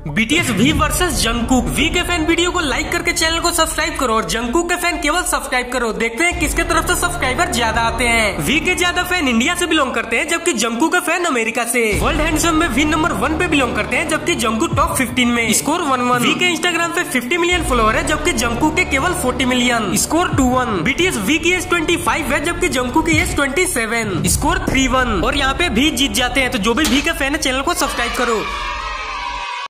BTS V versus Jungkook. V के fan video को like करके चैनल को सब्सक्राइब करो और जंगकुक के फैन केवल सब्सक्राइब करो। देखते हैं किसके तरफ से सब्सक्राइबर ज्यादा आते हैं। वी के ज्यादा फैन इंडिया से बिलोंग करते हैं जबकि जंगकुक के फैन अमेरिका से। वर्ल्ड हैंडसम में वी नंबर 1 पे बिलोंग करते हैं जबकि जंगकुक टॉप 15 में। स्कोर 1-1। वी के इंस्टाग्राम पे 50 मिलियन फॉलोअर है जबकि जंगकुक के केवल 40 मिलियन। स्कोर 2-1। बीटीएस वी की एज 25 है जबकि जंगकुक की एज 27। स्कोर 3-1। और यहाँ पे भी जीत जाते हैं। तो जो भी वी का फैन है चैनल को सब्सक्राइब करो।